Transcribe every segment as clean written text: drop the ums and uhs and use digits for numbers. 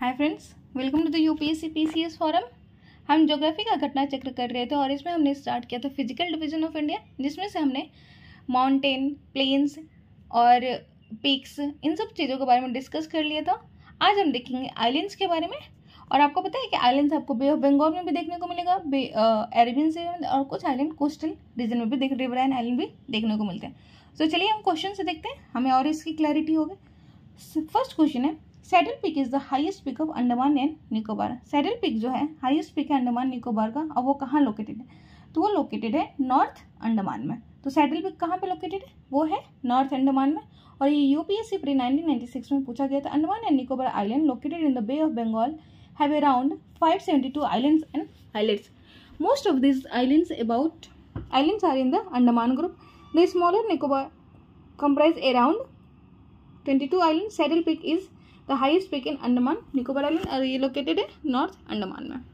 Hi friends, welcome to the UPSC PCS forum. हम geography का घटना चक्र कर रहे थे और इसमें हमने स्टार्ट किया था फिजिकल डिवीजन ऑफ इंडिया, जिसमें से हमने माउंटेन, प्लेन्स और पीक्स इन सब चीज़ों के बारे में डिस्कस कर लिया था। आज हम देखेंगे आइलैंड्स के बारे में। और आपको पता है कि आइलैंड्स आपको बे ऑफ बंगाल में भी देखने को मिलेगा, अरेबियन सी में, और कुछ आइलैंड कोस्टल रीजन में भी रिवराइन आइलैंड भी देखने को मिलते हैं। तो चलिए हम क्वेश्चन से देखते हैं, हमें और इसकी क्लैरिटी होगी। फर्स्ट क्वेश्चन है, saddle peak is the highest peak of Andaman and Nicobar. Saddle peak जो है हाईएस्ट पीक है अंडमान निकोबार का, और वो कहाँ लोकेटेड है? तो वो लोकेटेड है नॉर्थ अंडमान में। तो सैडल पीक कहाँ पे लोकेटेड है? वो है नॉर्थ अंडमान में। और ये यूपीएससी प्री 1996 में पूछा गया था। Andaman and Nicobar island located in the bay of Bengal have around 572 islands and islets. Most of these islands are in the Andaman group. The smaller Nicobar comprise around 22 islands. Saddle Peak is the highest peak in Andaman Nicobar Island और ये located है north Andaman में।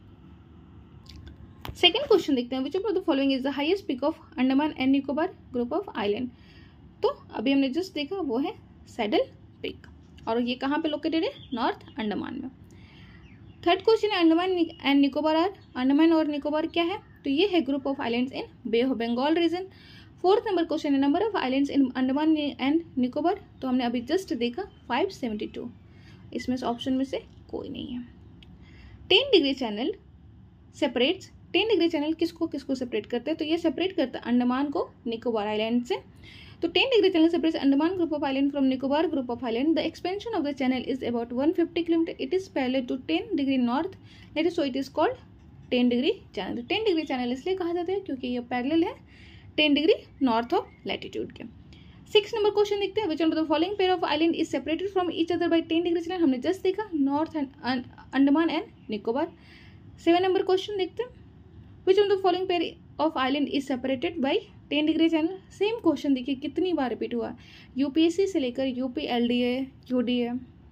Second question देखते हैं, which of the following is the highest peak of Andaman and Nicobar group of island. तो अभी हमने just देखा वो है सैडल पीक, और ये कहाँ पे लोकेटेड है? नॉर्थ अंडमान में। थर्ड क्वेश्चन है, अंडमान एंड निकोबार आर, अंडमान और निकोबार क्या है? तो ये है group of islands in bay of Bengal region. Fourth number question है, number of islands in Andaman and Nicobar. तो हमने अभी जस्ट देखा 572, इसमें से ऑप्शन में से कोई नहीं है। 10 degree channel separates, 10 degree channel किसको किसको सेपरेट करते हैं? तो ये सेपरेट करता है अंडमान को निकोबार आइलैंड से। तो 10 degree channel separates Andaman group of island from Nicobar group of island. The expansion of the channel is about 150 km. It is parallel to 10 degree north. That is so it is called 10 degree channel. 10 degree channel इसलिए कहा जाता है क्योंकि ये parallel है 10 degree north of latitude के। 6 number question देखते हैं, which one of the following pair of island is separated from each other by 10 degree channel. हमने जस्ट देखा north and Andaman and Nicobar. 7 number question देखते हैं, which one of the following pair of island is separated by 10 degree channel. Same question देखिए कितनी बार repeat हुआ, UPSC से लेकर UP LDA UDA.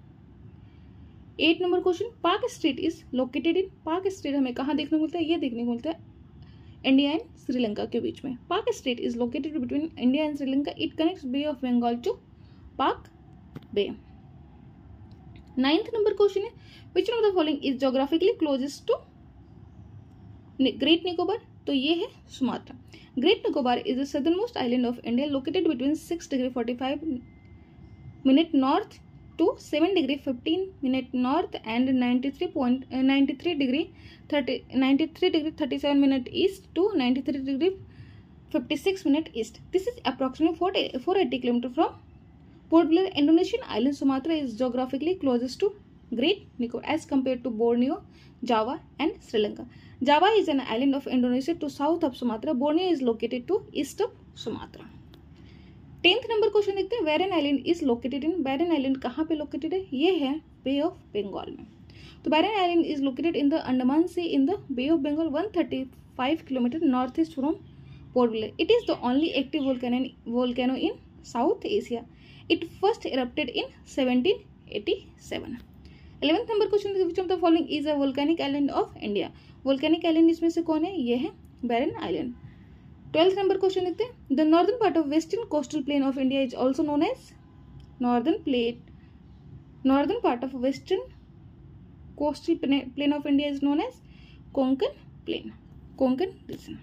8 number question, Palk strait is located in, पाक straight हमें कहाँ देखने को मिलता है? ये देखने को मिलता है इंडिया एंड श्रीलंका के बीच में। Palk strait is located between India and Sri Lanka. It connects bay of Bengal to Palk bay. 9th number question है, which one of the following is geographically closest to great Nicobar. तो ये है Sumatra. Great Nicobar is the southernmost island of India, located between 6 degree 45 minute north to 7 degree 15 minute north and 93 degree 37 minute east to 93 degree 56 minute east. This is approximately 480 km from Port Blair. Indonesian island Sumatra is geographically closest to Great Nicobar as compared to Borneo, Java and Sri Lanka. Java is an island of Indonesia to south of Sumatra. Borneo is located to east of Sumatra. 10th number question देखते हैं, Barren island is located in, Barren island कहाँ पे located है? ये है बे of Bengal में। तो Barren island is located in the Andaman sea in the bay of Bengal 135 kilometre north east from Port Blair. It is the only active volcano in South Asia. It first erupted in 1787. 11th number question, which of the following is a volcanic island of India. Volcanic island इसमें से कौन है? ये है बैरन island. 12th number question देखते हैं, the northern part of western coastal plain of India is also known as northern part of western coastal plain of India is known as Konkan plain, Konkan region.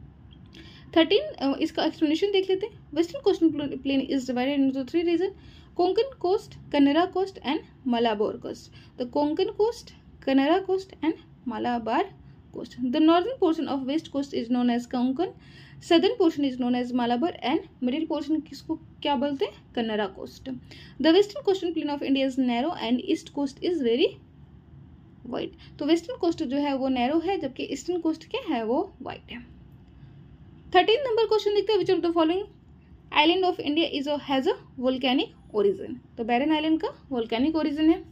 13 इसका explanation देख लेते हैं। Western coastal plain is divided into 3 region, Konkan coast, Kannada coast and Malabar coast. The Konkan coast, Kannada coast and Malabar coast. The northern portion of west coast is known as Konkan. Southern portion is known as Malabar and middle portion किसको क्या बोलते हैं? Kannada coast. The western coastal plain of India is narrow and east coast is very wide. तो western coast जो है वो narrow है, जबकि eastern coast क्या है? वो wide है। 13 नंबर क्वेश्चन देखते हैं, which of the following island of India has a volcanic origin. तो बैरन आइलैंड का वोल्केनिक ओरिजिन है।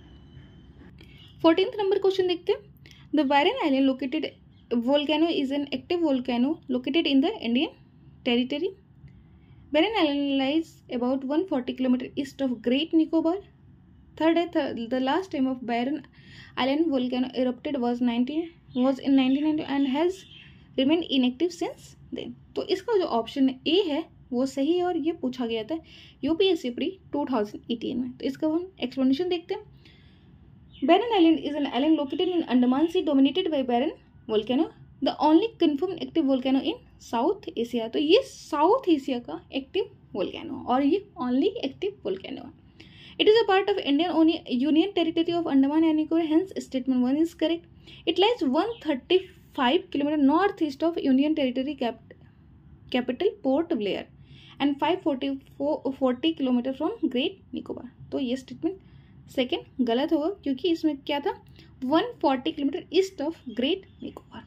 14th नंबर क्वेश्चन देखते हैं, the Barren island located volcano is an active volcano located in the Indian territory. Barren island lies about 140 kilometre east of great Nicobar. Third है, the last time of Barren island volcano erupted was in 1990 and has remain inactive since then. तो इसका जो option A है वो सही है, और ये पूछा गया था यूपीएससी प्री 2018 में। तो इसका हम एक्सप्लेनेशन देखते हैं। Barren Island is an island located in Andaman Sea dominated by Barren volcano, the only confirmed active volcano in South Asia. तो ये South Asia का active volcano और ये only active volcano है. It is a part of Indian Union Territory of Andaman and Nicobar. Hence, statement 1 is correct. It lies 135 km northeast of Union Territory capital Port Blair and 540 km from Great Nicobar. तो ये statement second गलत होगा क्योंकि इसमें क्या था 140 kilometre east of great Nicobar.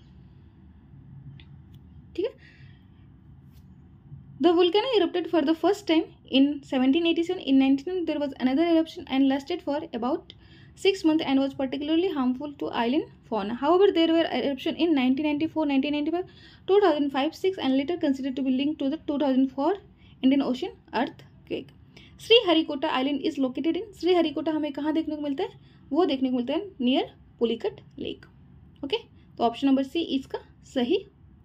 ठीक है. The volcano erupted for the first time in 1787. In 1900 there was another eruption and lasted for about 6 months and was particularly harmful to island fauna. However, there were eruptions in 1994, 1995, 2005, 6 and later considered to be linked to the 2004 Indian Ocean earthquake. Sriharikota island is located in. Sriharikota हमें कहाँ देखने को मिलता है? वो देखने को मिलता है नियर पुलिकट लेक. ओके, तो ऑप्शन नंबर सी इसका सही.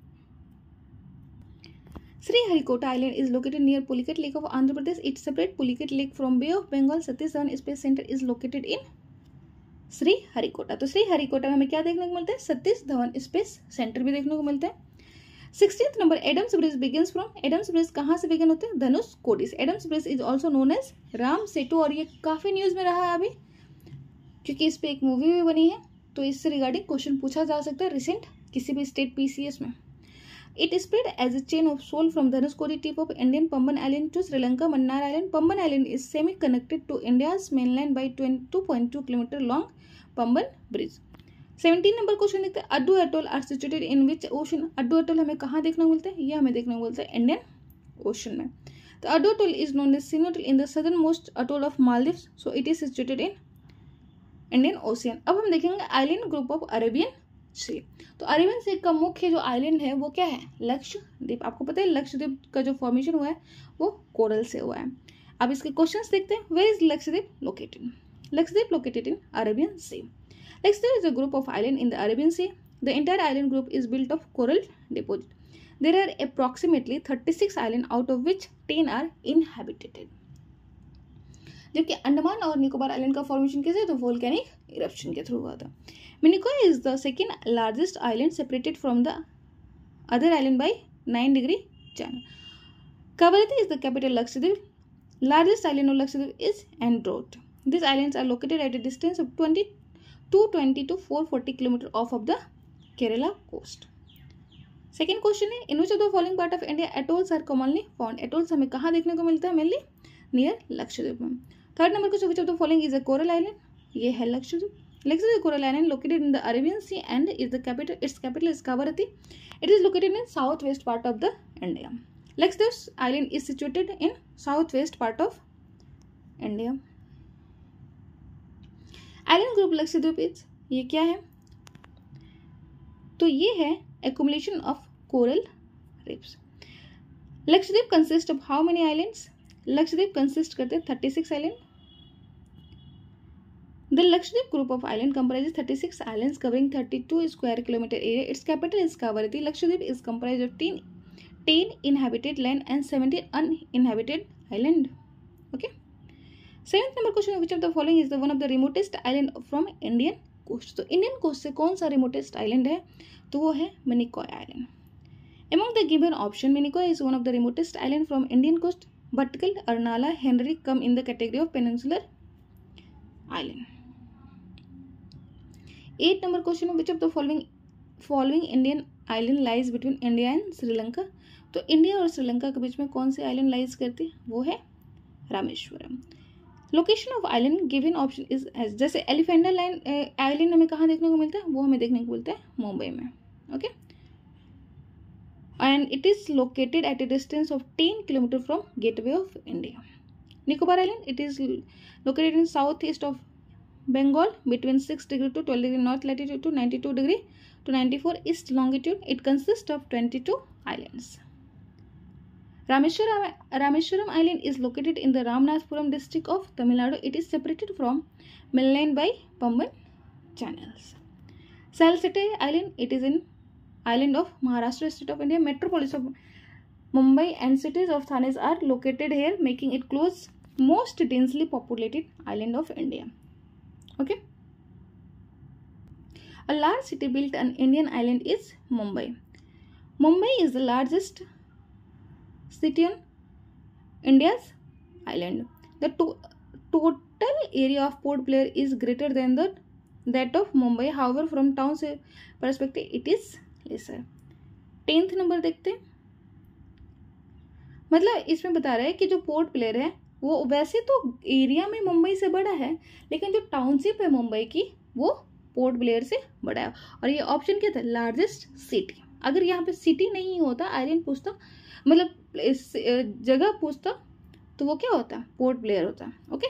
Sriharikota island is located near Pulicat lake of Andhra Pradesh. It separate Pulicat lake from bay of Bengal. Satish Dhawan space centre is located in Sriharikota. तो श्रीहरिकोटा में हमें क्या देखने को मिलता है? सतीश धवन स्पेस सेंटर भी देखने को मिलता है. 16th number, Adam's bridge begins from. Adam's bridge कहाँ से बिगिन होते हैं? Dhanushkodi. Adam's bridge is also known as Ram Setu और ये काफी न्यूज में रहा है अभी क्योंकि इस पे एक मूवी भी बनी है. तो इससे रिगार्डिंग क्वेश्चन पूछा जा सकता है रिसेंट किसी भी स्टेट पीसीएस में. It spread as a chain of shoal from Dhanushkodi tip of Indian Pamban island to Sri Lanka Mannar island. Pamban island is semi connected to India's mainland by 2.2 kilometre long Pamban bridge. 17 number question देखते हैं. Addu atoll are situated in which ocean. Addu atoll हमें कहाँ देखने को मिलता है? ये हमें देखने को मिलता है इंडियन ओशन में. तो Addu atoll is known as Seenu atoll in the southern most atoll of Maldives. So it is situated in Indian ocean. अब हम देखेंगे island group of Arabian sea. तो अरेबियन सी का मुख्य जो आइलैंड है वो क्या है? लक्षद्वीप. आपको पता है लक्षद्वीप का जो फॉर्मेशन हुआ है वो कोरल से हुआ है. अब इसके क्वेश्चन देखते हैं. Where is Lakshadweep located? Lakshadweep located in Arabian sea. Lakshadweep is a group of islands in the Arabian Sea. The entire island group is built of coral deposit. There are approximately 36 islands, out of which 10 are inhabited. जबकि अंडमान और Nicobar island का formation कैसे है? तो volcanic eruption के through हुआ था. Minicoy is the second largest island separated from the other island by 9 degree channel. Kavaratti is the capital Lakshadweep. Largest island of Lakshadweep is Androth. These islands are located at a distance of 220 to 440 km off of the Kerala coast. Second question है, in which of the following part of India atolls are commonly found. Atolls हमें कहाँ देखने को मिलता है? Mainly near Lakshadweep में. Third number question, which of the following is a coral island. ये है Lakshadweep. Lakshadweep coral island located in the Arabian sea and is the capital. Its capital is Kavaratti. It is located in south west part of the India. Lakshadweep island is situated in south west part of India. Island group Lakshadweep is, ये क्या है? तो ये है accumulation of coral reefs. Lakshadweep consist of how many islands? Lakshadweep consist करते हैं 36 island. The Lakshadweep group of island comprises 36 islands covering 32 square kilometre area. Its capital is Kavaratti. Lakshadweep is comprise of 10 inhabited land and 17 uninhabited island. Okay. 7th number question, which of the following is the one of the remotest island from Indian coast. तो Indian coast से कौन सा remotest island है? तो वो है Minicoy island. Among the given option, Minicoy is one of the remotest island from Indian coast. Bhatkal, Arnala, Henry come in the category of peninsular island. 8 number question, which of the following Indian island lies between India and Sri Lanka? तो India और श्रीलंका के बीच में कौन सी island lies करती है? वो है Rameswaram. Location of island given option is, जैसे एलिफेंटा आइलैंड हमें कहाँ देखने को मिलता है? वो हमें देखने को मिलता है मुंबई में. Okay. And it is located at a distance of 10 kilometre from gateway of India. Nicobar island, it is located in south east of Bengal between 6 degree to 12 degree north latitude to 92 degree to 94 east longitude. It consist of 22 islands. Rameshwaram Island is located in the Ramanathapuram district of Tamil Nadu. It is separated from mainland by Pamban channels. Salsette Island, it is in island of Maharashtra state of India. Metropolis of Mumbai and cities of Thane are located here, making it most densely populated island of India. Okay. A large city built on Indian island is Mumbai. Mumbai is the largest city on India's island. The total area of Port Blair is greater than that of Mumbai. However, from town's perspective, it is lesser. 10th number देखते हैं. मतलब इसमें बता रहा है कि जो port Blair है वो वैसे तो एरिया में मुंबई से बड़ा है, लेकिन जो टाउनशिप है मुंबई की वो पोर्ट ब्लेयर से बड़ा है. और ये ऑप्शन क्या था? Largest city. अगर यहाँ पे सिटी नहीं होता, आइलैंड पूछता, मतलब इस जगह पूछता, तो वो क्या होता? पोर्ट ब्लेयर होता. ओके,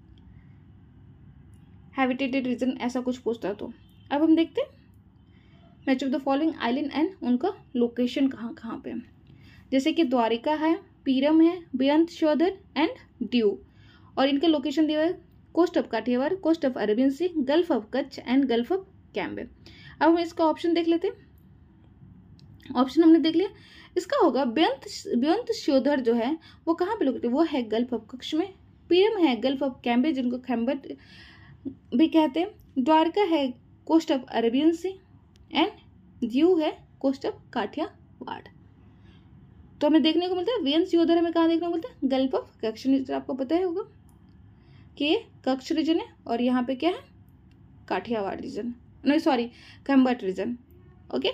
हैबिटेटेड रीजन ऐसा कुछ पूछता. तो अब हम देखते हैं match of the following island and उनका लोकेशन कहाँ कहाँ पे. जैसे कि द्वारिका है, पीरम है, बेअंत शोधर एंड ड्यू. और इनका लोकेशन दिया है coast of Kathiawar, coast of Arabian sea, gulf of Kutch and gulf of Cambay. अब हम इसका ऑप्शन देख लेते हैं. ऑप्शन हमने देख लिया. इसका होगा बेअंत शोधर जो है वो कहाँ पे लोकेटेड? वो है गल्फ ऑफ कच्छ में. पीरम है गल्फ ऑफ कैम्बे जिनको खैम्बट भी कहते हैं. द्वारका है coast of Arabian sea and Diu है कोस्ट ऑफ काठियावाड़. तो हमें देखने को मिलता है बेअंत शोधर हमें कहाँ देखने को मिलता है? Gulf of Kutch. आपको पता है होगा कि ये कच्छ रीजन है और यहाँ पे क्या है? काठियावाड़ रीजन, नहीं सॉरी खैम्बट रीजन. ओके,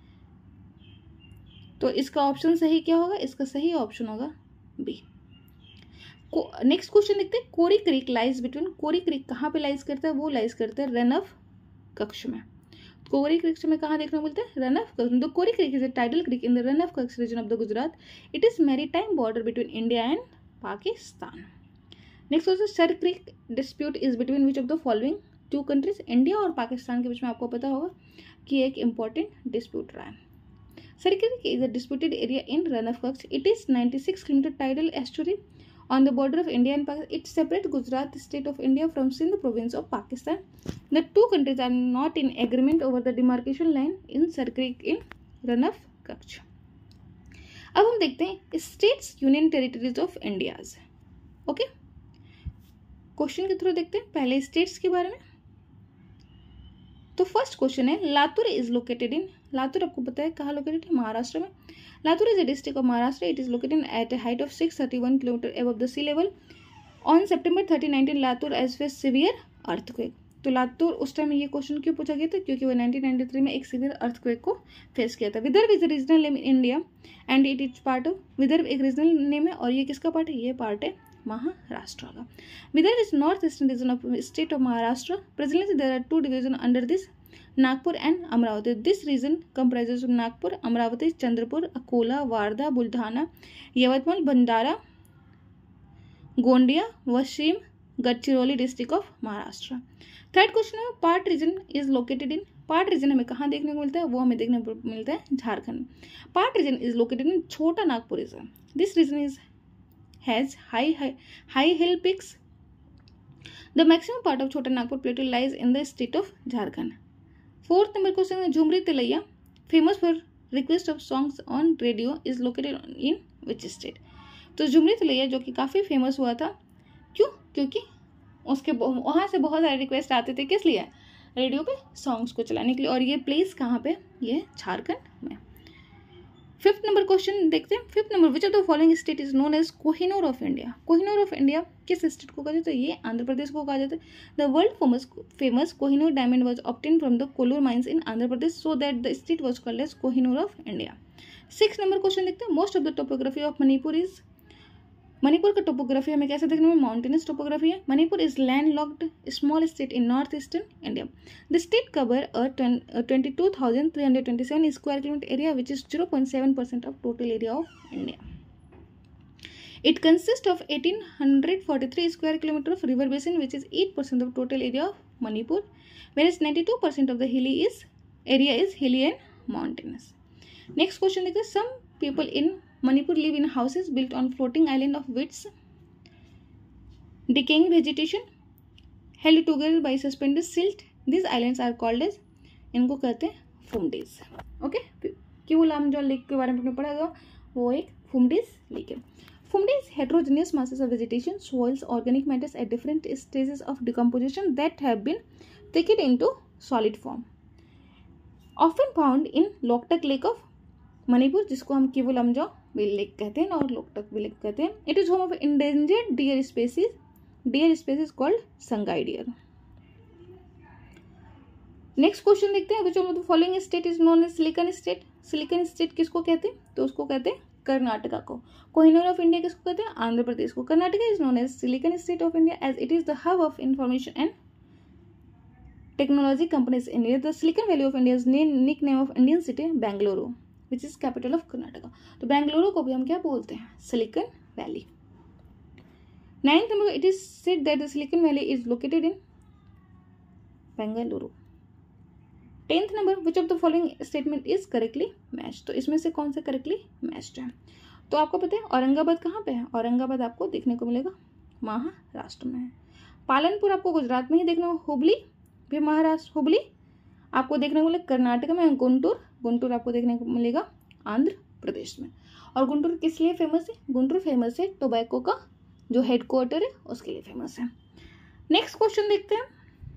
तो इसका ऑप्शन सही क्या होगा? इसका सही ऑप्शन होगा बी. नेक्स्ट क्वेश्चन देखते हैं. Kori creek lies between. Kori creek कहाँ पे लाइज करता है? वो लाइज करता है रन ऑफ कच्छ में. कोरी क्रीक में कहाँ देखने को मिलता है? Rann of Kutch. The Kori creek is a tidal creek in the Rann of Kutch region of the Gujarat. It is maritime border between India and Pakistan. Next question. Sir creek dispute is between which of the following two countries. India और पाकिस्तान के बीच में आपको पता होगा कि एक important dispute रहा है. Sir Creek is a disputed area in Run of Kutch. It is 96 km tidal estuary on the border of India and Pakistan. It separates Gujarat state of India from Sindh province of Pakistan. The two countries are not in agreement over the demarcation line in Sir Creek in Run of Kutch. अब हम देखते हैं states union territories of India's. Okay, question के through देखते हैं पहले states के बारे में. तो फर्स्ट क्वेश्चन है Latur is located in. Latur आपको पता है कहाँ लोकेटेड है? महाराष्ट्र में. Latur is a district of Maharashtra. It is located at a height of 631 kilometre above the sea level. On September 30, 19 Latur as face severe earthquake. तो लातूर उस टाइम ये क्वेश्चन क्यों पूछा गया था? क्योंकि वो 1993 में एक सिवियर अर्थक्वेक को फेस किया था. Vidarbha is a regional name in India and it is part of. Vidarbha एक रीजनल नेम है और ये किसका पार्ट है? ये पार्ट है महाराष्ट्र का. Vidarbha is north eastern region of state of Maharashtra. Presently there are two division under this, Nagpur and Amravati. This region comprises of Nagpur, Amravati, Chandrapur, Akola, Wardha, Buldhana, Yavatmal, Bhandara, Gondia, Washim, Gadchiroli district of Maharashtra. Third question है part region is located in. Part region हमें कहाँ देखने को मिलता है? वो हमें देखने को मिलता है Jharkhand. Part region is located in Chota Nagpur region. This region is has high hill peaks. The maximum part of Chota Nagpur plateau lies in the state of Jharkhand. Fourth number question है Jhumri Tilaiya famous for request of songs on radio is located in which state. तो झुमरी तिलैया जो कि काफ़ी famous हुआ था, क्यों? क्योंकि उसके वहाँ से बहुत सारे रिक्वेस्ट आते थे. किस लिए? रेडियो पे सॉन्ग्स को चलाने के लिए. और ये प्लेस कहाँ पे? ये झारखंड में. फिफ्थ नंबर क्वेश्चन देखते हैं. Fifth number which of the following state is known as Kohinoor of India. Kohinoor of India किस स्टेट को कहा जाता है? ये आंध्र प्रदेश को कहा जाता है. The world famous Kohinoor diamond was obtain from the Kollur mines in Andhra Pradesh, so that the state was called as Kohinoor of India. Six number question देखते हैं. Most of the topography of Manipur is. Manipur का टोपोग्राफी हमें कैसे देखने में? माउंटेनस टोपोग्राफी है. Manipur is land locked small state in north eastern India. The state cover a 22,327 square kilometre area which is 0.7% of total area of India. It consists of 1,843 square kilometer of river basin, which is 8% of total area of Manipur, whereas 92% of the area is hilly and mountainous. Next question देखते हैं. Some people in Manipur live in houses built on floating island of which decaying vegetation held together by suspended silt. These islands are called as, इनको कहते हैं phumdis. Okay, क्यूलाम जो lake के बारे में आपने पढ़ा होगा, वो एक फुमडीज लेक है. Fumdi is heterogeneous masses of vegetation, soils, organic matters at different stages of decomposition that have been thickened into solid form. Often found in Loktak lake of Manipur, जिसको हम किवु लमजाओ लेक कहते हैं और लोकटक लेक कहते हैं. It is home of endangered deer species called Sangai deer. Next question देखते हैं. Which of the following state is known as silicon state. Silicon state किसको कहते हैं? तो उसको कहते हैं कर्नाटका को. कोहिनूर ऑफ इंडिया किसको कहते हैं? आंध्र प्रदेश को. Karnataka is known as silicon state of India as it is the hub of information and technology companies in India. The silicon valley of India is nickname of Indian city Bengaluru which is capital of Karnataka. तो बेंगलुरु को भी हम क्या बोलते हैं? Silicon valley. 9th number, it is said that the Silicon Valley is located in Bengaluru. 10th number, which of the following statement is correctly matched. तो इसमें से कौन सा correctly matched है? तो आपको पता है औरंगाबाद कहाँ पे है? औरंगाबाद आपको देखने को मिलेगा महाराष्ट्र में है. पालनपुर आपको गुजरात में ही देखना. हुबली भी महाराष्ट्र. हुबली आपको देखने को मिलेगा कर्नाटक में. गुंटूर आपको देखने को मिलेगा आंध्र प्रदेश में. और गुंटूर किस लिए फेमस है? गुंटूर फेमस है टोबैको का जो हेडक्वार्टर है उसके लिए फेमस है. नेक्स्ट क्वेश्चन देखते हैं.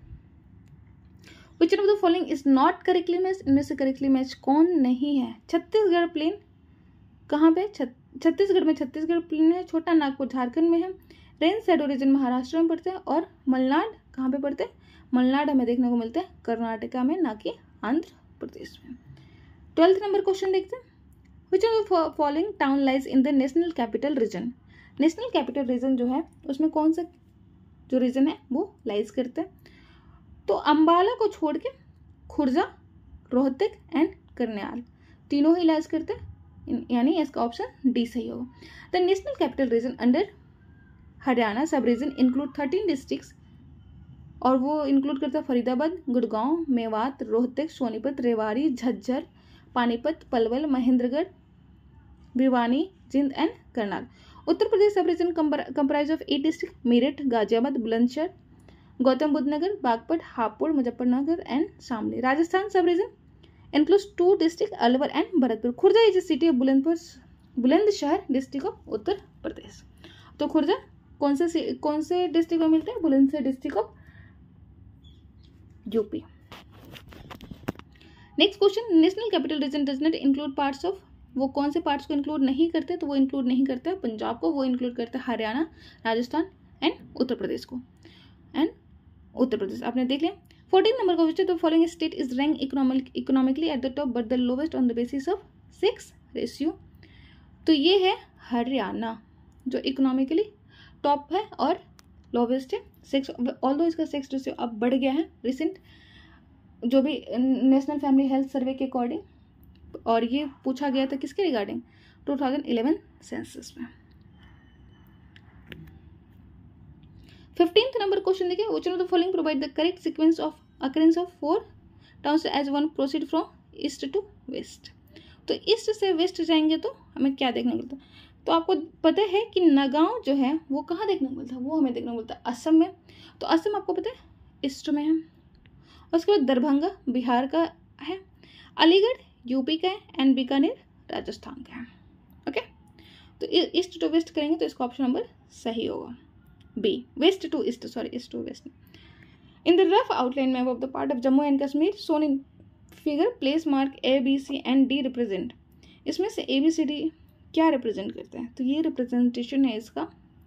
Which of the following is not correctly match. इनमें से करेक्टली मैच कौन नहीं है? छत्तीसगढ़ प्लेन कहाँ पे? छत्तीसगढ़ में छत्तीसगढ़ प्लेन है. छोटा नागपुर झारखंड में है. रेन शैडो रीजन महाराष्ट्र में पड़ते हैं. और मलनाड कहाँ पे पड़ते हैं? मलनाड हमें देखने को मिलते हैं कर्नाटका में, ना कि आंध्र प्रदेश में. 12th नंबर क्वेश्चन देखते हैं. Which of the following town lies in the national capital region. National capital region जो है उसमें कौन सा जो रीजन है वो लाइज करते हैं? तो अंबाला को छोड़ के खुर्जा, रोहतक एंड करनाल तीनों ही लाइज करते हैं, यानी इसका ऑप्शन डी सही होगा. The national capital region under Haryana sub region include 13 districts और वो इंक्लूड करता है फरीदाबाद, गुड़गांव, मेवात, रोहतक, सोनीपत, रेवाड़ी, झज्जर, पानीपत, पलवल, महेंद्रगढ़, भिवानी, जिंद and Karnal. Uttar Pradesh sub region comprise of 8 district Meerut, Ghaziabad, Bulandshahr, Gautam Buddh Nagar, Baghpat, Hapur, Muzaffarnagar and Shamli. Rajasthan sub region includes 2 district Alwar and Bharatpur. Khurja is city of Bulandshahr district of Uttar Pradesh. तो खुर्जा कौन से डिस्ट्रिक्ट में मिलता है? Bulandshahr district of UP. Next question. National capital region does not include parts of. वो कौन से parts को इंक्लूड नहीं करते? तो वो इंक्लूड नहीं करता है पंजाब को, वो इंक्लूड करता है हरियाणा, राजस्थान एंड उत्तर प्रदेश को. एंड उत्तर प्रदेश आपने देख लिया. 14 नंबर का question. The following state is rank economically at the top but the lowest on the basis of sex ratio. तो ये है हरियाणा जो इकोनॉमिकली टॉप है और लोवेस्ट है. सेक्स ऑल्दो इसका सेक्स रेशियो अब बढ़ गया है रिसेंट जो भी नेशनल फैमिली हेल्थ सर्वे के अकॉर्डिंग. और ये पूछा गया था किसके रिगार्डिंग? 2011 सेंसस में. 15th नंबर क्वेश्चन देखिए. Which of the following provide the correct sequence of occurrence of 4 towns as one proceed from east to west. तो ईस्ट से वेस्ट जाएंगे तो हमें क्या देखने को मिलता है? तो आपको पता है कि नगांव जो है वो कहाँ देखने को मिलता है? वो हमें देखने को मिलता है असम में. तो असम आपको पता है ईस्ट में है. उसके बाद दरभंगा बिहार का है, अलीगढ़ यूपी का है एंड बीकानेर राजस्थान का है. ओके, तो ईस्ट टू वेस्ट करेंगे तो इसका ऑप्शन नंबर सही होगा B. West to east, sorry east to west. In the rough outline map of the part of Jammu and Kashmir shown in figure place mark A B C and D represent. इसमें से A B C D क्या represent करते हैं? तो ये representation है इसका.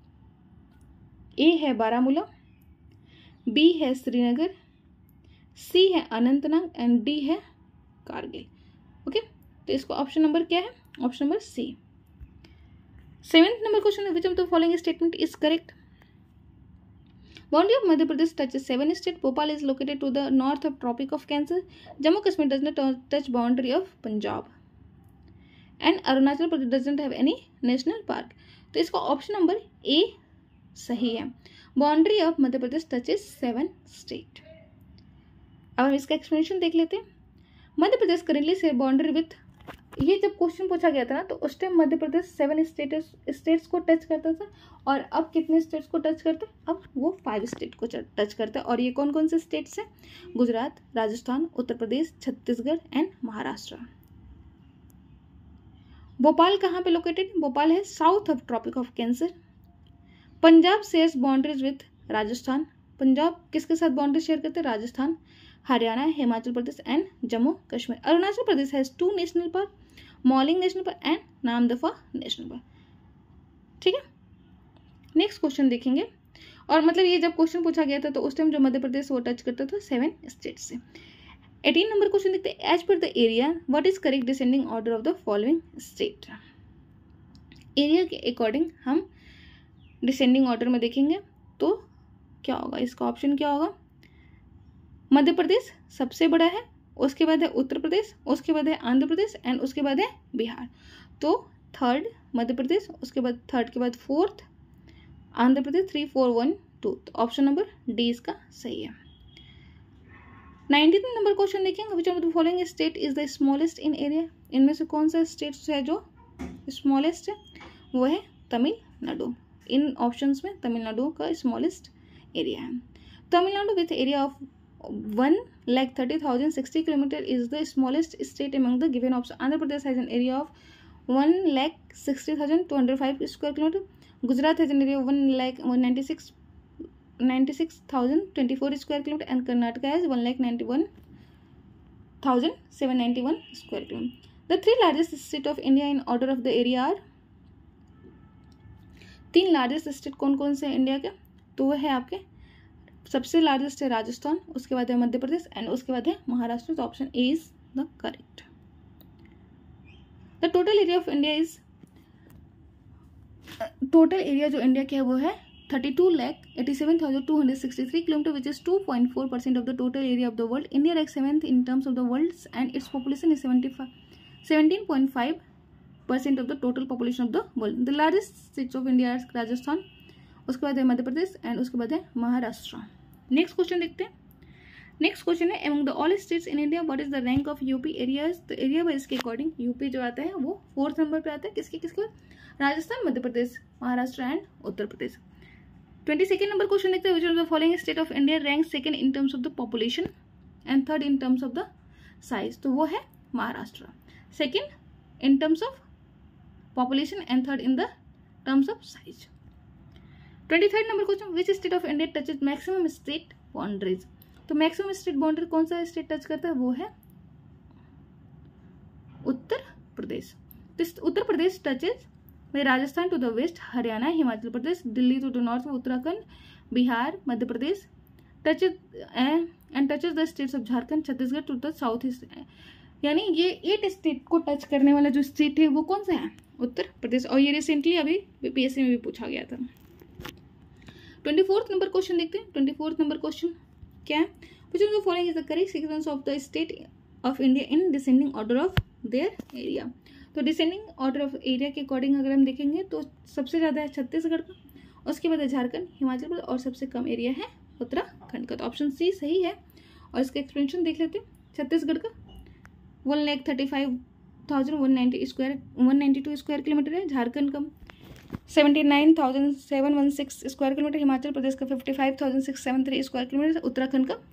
ए है बारामूला, बी है श्रीनगर, सी है अनंतनाग एंड डी है कारगिल. ओके, तो इसको ऑप्शन नंबर क्या है? Option number C. 7th number question. Which of the following statement is correct? Boundary of Madhya Pradesh touches 7 states. Bhopal is located to the north of Tropic of Cancer. Jammu Kashmir does not touch boundary of Punjab. And Arunachal Pradesh doesn't have any national park. तो इसका option number A सही है. Boundary of Madhya Pradesh touches 7 state. अब हम इसका explanation देख लेते हैं. मध्य प्रदेश करेंटली से बाउंड्री विथ. ये जब क्वेश्चन पूछा गया था ना तो उस टाइम मध्य प्रदेश 7 स्टेट्स को टच करता था और अब कितने स्टेट्स को टच करते हैं? अब वो 5 स्टेट को टच करते हैं. और ये कौन कौन से स्टेट्स हैं? गुजरात, राजस्थान, उत्तर प्रदेश, छत्तीसगढ़ एंड महाराष्ट्र. भोपाल कहाँ पे लोकेटेड? भोपाल है south of tropic of cancer. Punjab shares boundaries with Rajasthan. Punjab किसके साथ बाउंड्री शेयर करते हैं? Rajasthan. Haryana, Himachal Pradesh and Jammu Kashmir. Arunachal Pradesh has 2 national park, Mouling national park and Namdapha national park. ठीक है, नेक्स्ट क्वेश्चन देखेंगे। और मतलब ये जब क्वेश्चन पूछा गया था तो उस टाइम जो मध्य प्रदेश वो टच करता था 7 स्टेट से। 18 नंबर क्वेश्चन देखते हैं। As per the area what is correct descending order of the following state. Area के अकॉर्डिंग हम डिसेंडिंग ऑर्डर में देखेंगे तो क्या होगा, इसका ऑप्शन क्या होगा। मध्य प्रदेश सबसे बड़ा है, उसके बाद है उत्तर प्रदेश, उसके बाद है आंध्र प्रदेश एंड उसके बाद है बिहार। तो थर्ड मध्य प्रदेश, उसके बाद थर्ड के बाद फोर्थ आंध्र प्रदेश, 3 4 1 2। तो ऑप्शन नंबर डी इसका सही है। 19 नंबर क्वेश्चन देखेंगे। Which of the following state is the smallest in area. इनमें से कौन सा स्टेट है जो स्मॉलेस्ट है, वो है तमिलनाडु। इन ऑप्शंस में तमिलनाडु का स्मॉलेस्ट एरिया है। Tamil Nadu with area of 1,30,060 kilometer is the smallest state among the given option. Andhra Pradesh has an area of 1,60,205 square kilometer. Gujarat has an area of 1,96,024 square kilometer and Karnataka has 1,91,791 square kilometer. The 3 largest states of India in order of the area are। 3 largest state कौन कौन से India के, तो वह है आपके सबसे largest है राजस्थान, उसके बाद है मध्य प्रदेश एंड उसके बाद है महाराष्ट्र। तो option A is the correct. The total area of India is, total area जो इंडिया के है वो है 32,87,263 kilometer which is 2.4% of the total area of the world. India rank 7th in terms of the world and its population is 17.5% of the total population of the world. The largest states of India are Rajasthan, उसके बाद है मध्य Pradesh and उसके बाद है Maharashtra. Next question देखते हैं। Next question है among the all states in India what is the rank of UP areas. तो एरिया वाइज के अकॉर्डिंग यूपी जो आता है वो 4th नंबर पे आता है। किसके किसके, Rajasthan, Madhya Pradesh, Maharashtra and Uttar Pradesh. 22nd number question देखते हैं। Which of the following state of India rank 2nd in terms of the population and 3rd in terms of the size. तो वो है Maharashtra. 2nd in terms of population and 3rd in the terms of size. 23rd number question. Which state of India touches maximum state boundaries. तो maximum state boundary कौन सा state touch करता है, वो है उत्तर प्रदेश। तो Uttar Pradesh touches Rajasthan to the west, Haryana, Himachal Pradesh, Delhi to the north, Uttarakhand, Bihar, Madhya Pradesh touches and touches the states of Jharkhand, Chhattisgarh to the south east. यानी ये 8 स्टेट को टच करने वाला जो स्टेट है वो कौन सा है, उत्तर प्रदेश। और ये रिसेंटली अभी बीपीएससी में भी पूछा गया था। 24th नंबर क्वेश्चन देखते हैं। 24th नंबर क्वेश्चन क्या है। Which of the following is the correct sequence of the state of India in descending order of their area. तो डिसेंडिंग ऑर्डर ऑफ एरिया के अकॉर्डिंग अगर हम देखेंगे तो सबसे ज़्यादा है छत्तीसगढ़ का, उसके बाद है झारखंड, हिमाचल प्रदेश और सबसे कम एरिया है उत्तराखंड का। तो ऑप्शन सी सही है। और इसका एक्सप्लेनेशन देख लेते हैं। छत्तीसगढ़ का 1,35,192 स्क्वायर किलोमीटर है, झारखंड का 79,716 स्क्वायर किलोमीटर, हिमाचल प्रदेश का 55,673 स्क्वायर किलोमीटर, उत्तराखंड का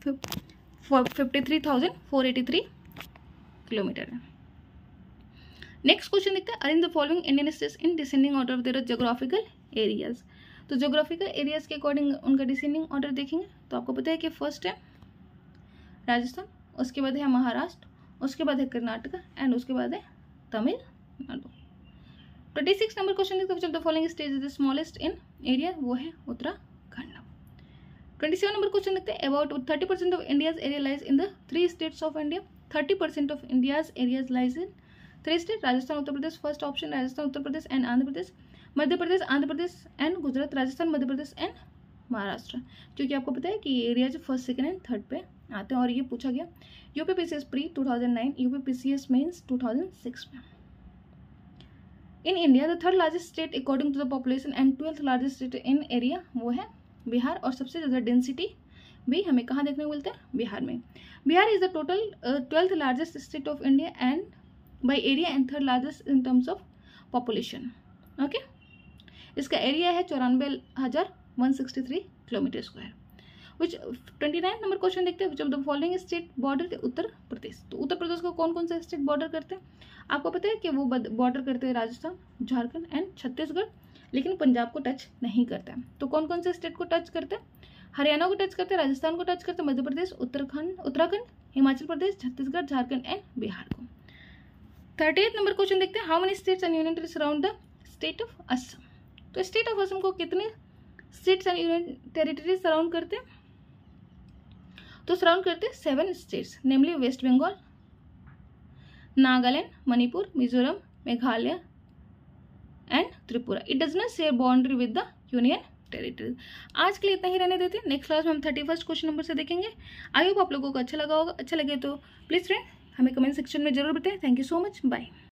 53,483 किलोमीटर है। नेक्स्ट क्वेश्चन देखते हैं। Arrange the following Indian states in descending order of their geographical areas. तो ज्योग्राफिकल एरियाज के अकॉर्डिंग उनका डिसेंडिंग ऑर्डर देखेंगे तो आपको पता है कि फर्स्ट है राजस्थान, उसके बाद है महाराष्ट्र, उसके बाद है कर्नाटका एंड उसके बाद है तमिलनाडु। 26 नंबर क्वेश्चन देखते हैं। Which of the following state is the smallest in area, वो है उत्तराखंड। 27 नंबर क्वेश्चन देखते हैं। About 30% of India's area lies in the 3 states of India. 30% of India's areas lies in 3 state, Rajasthan, Uttar Pradesh. First option Rajasthan, Uttar Pradesh and Andhra Pradesh, Madhya Pradesh, Andhra Pradesh and Gujarat, Rajasthan, Madhya Pradesh and Maharashtra. क्योंकि आपको पता है कि ये एरिया जो फर्स्ट, सेकंड एंड थर्ड पे आते हैं। और ये पूछा गया यूपीपीसीएस प्री 2009, यूपीपीसीएस मेंस 2006 में। In India the 3rd largest state according to the population and 12th largest state in area वो है बिहार। और सबसे ज़्यादा डेंसिटी भी हमें कहाँ देखने को मिलता है, बिहार में। Bihar is the total 12th largest state of India and by area and 3rd largest in terms of population. Okay, इसका एरिया है 94,163 kilometer square. Which 29 number question देखते हैं। Which of the following state border Uttar Pradesh. तो उत्तर प्रदेश को कौन कौन से state border करते हैं, आपको पता है कि वो बॉर्डर करते हैं राजस्थान, झारखंड एंड छत्तीसगढ़, लेकिन पंजाब को टच नहीं करता है। तो कौन कौन से स्टेट को टच करते हैं, हरियाणा को टच करते हैं, राजस्थान को टच करते हैं, मध्य प्रदेश, उत्तराखंड, हिमाचल प्रदेश, छत्तीसगढ़, झारखंड एंड बिहार को। 38 नंबर क्वेश्चन देखते हैं, how many states and union territories surround the state of Assam. तो स्टेट ऑफ असम को कितने states and union territories surround करते हैं? तो सराउंड करते हैं 7 states, namely West Bengal, Nagaland, Manipur, Mizoram, Meghalaya and Tripura. It does not share boundary with the union territory. आज के लिए इतना ही रहने देते हैं, नेक्स्ट क्लास में हम 31 क्वेश्चन नंबर से देखेंगे। आई होप आप लोगों को अच्छा लगा होगा। अच्छा लगे तो प्लीज फ्रेंड हमें कमेंट सेक्शन में जरूर बताएं। Thank you so much, bye.